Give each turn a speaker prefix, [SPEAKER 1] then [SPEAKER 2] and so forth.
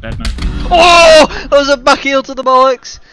[SPEAKER 1] dead man.
[SPEAKER 2] Oh! That was a back heel to the bollocks!